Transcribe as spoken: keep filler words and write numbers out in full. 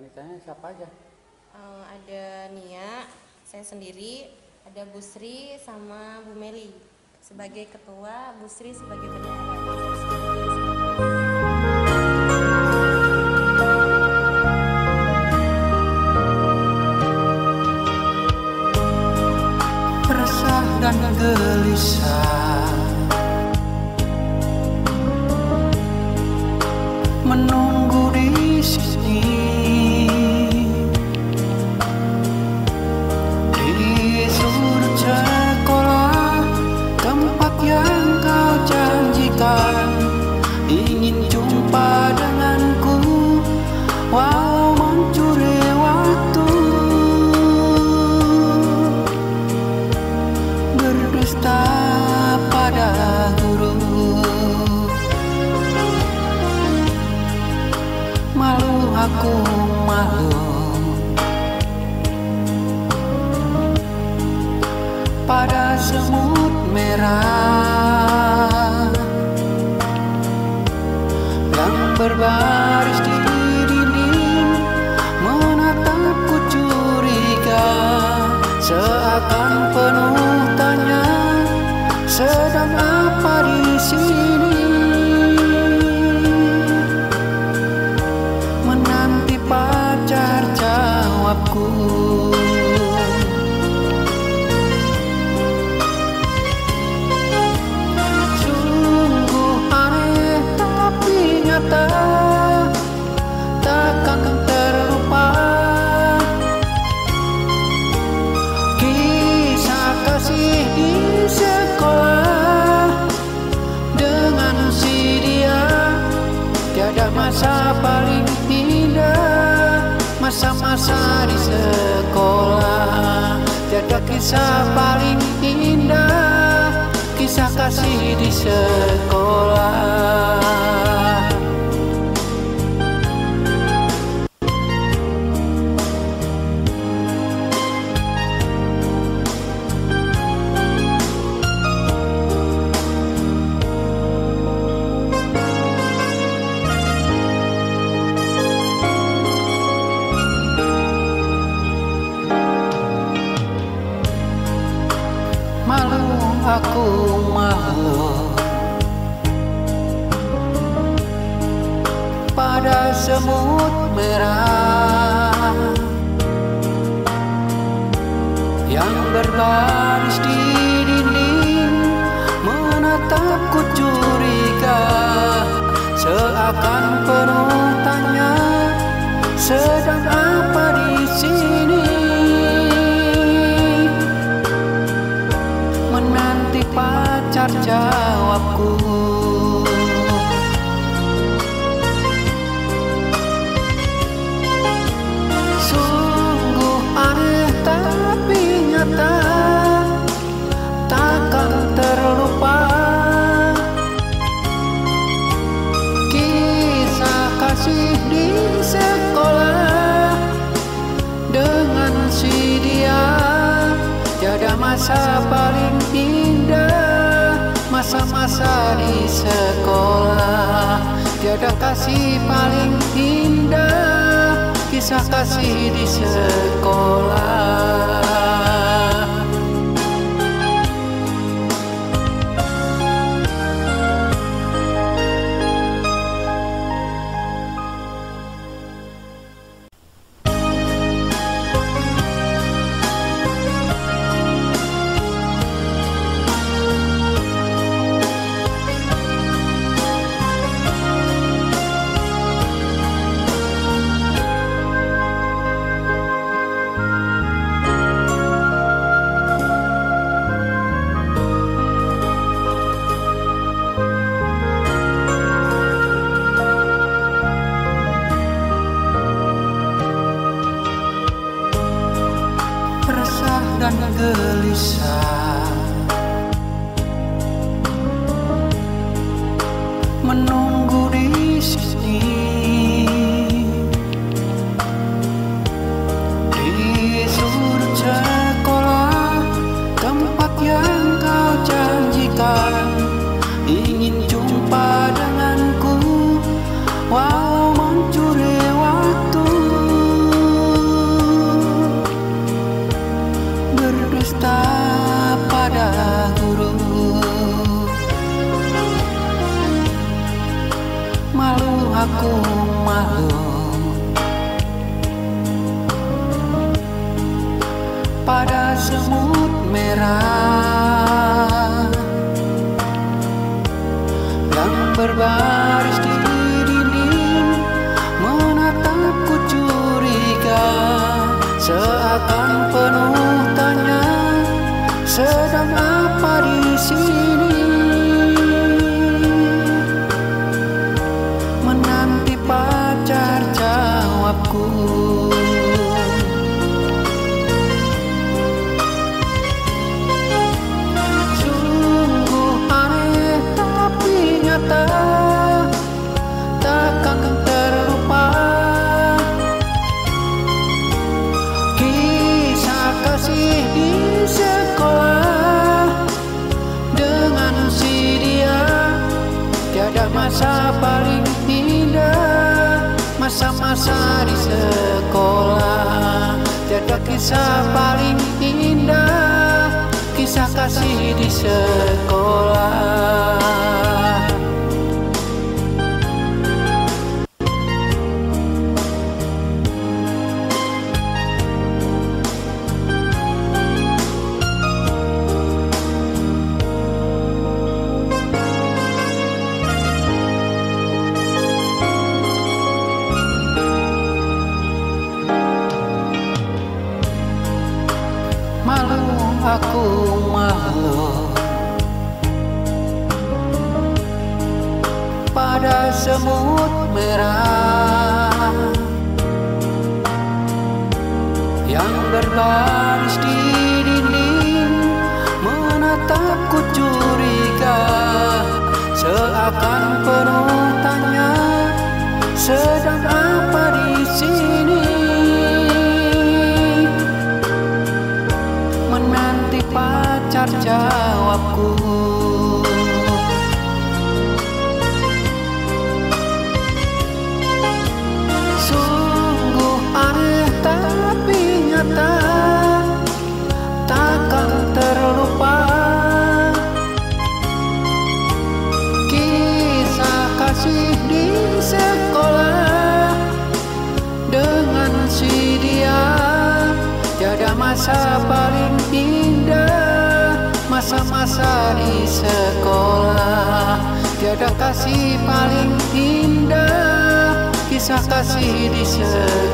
panitianya siapa aja? Uh, ada Nia, saya sendiri, ada Bu Sri sama Bu Meli sebagai ketua, Bu Sri sebagai bendahara. Resah dan gelisah menunggu di sini, di sudut sekolah tempat yang kau janjikan, ingin jumpa denganku walau mencuri waktu, berdusta pada guru. Malu aku malu pada semut merah yang berbaris di dinding, menatapku curiga seakan penuh tanya, sedang apa di sini? Menanti pacar jawabku. Sungguh aneh tapi nyata, takkan terlupa kisah kasih di sekolah dengan si dia. Tiada masa paling indah, masa-masa di sekolah. Tiada kisah paling indah, kisah kasih di sekolah. Malu aku malu pada semut merah yang berbaris di dinding, menatapku curiga seakan penuh tanya, sedang apa di sini? Menanti pacar jawabku. Sungguh aneh tapi nyata, takkan terlupa kisah kasih di sekolah dengan si dia. Tiada masa paling indah, masa-masa di sekolah. Tiada kasih paling indah, kisah kasih di sekolah. Dan gelisah menunggu di sini, di sudut sekolah tempat yang kau janjikan, ingin jumpa denganku walau mencuri waktu. pada semut merah yang berbaris di dinding menatapku curiga, seakan penuh tanya, sedang apa di sini? Menanti pacar jawabku. Takkan terlupa kisah kasih di sekolah dengan si dia. Tiada masa paling indah, masa-masa di sekolah. Tiada kisah paling indah, kisah kasih di sekolah. Malu, aku malu pada semut merah yang berbaris di dinding menatapku curiga, seakan penuh tanya, sedang apa di sini? Menanti pacar jawabku. Sungguh aneh tapi nyata, takkan terlupa kisah kasih di sekolah dengan si dia. Tiada masa paling indah, masa-masa di sekolah. Tiada kasih paling indah, kisah kasih di sekolah.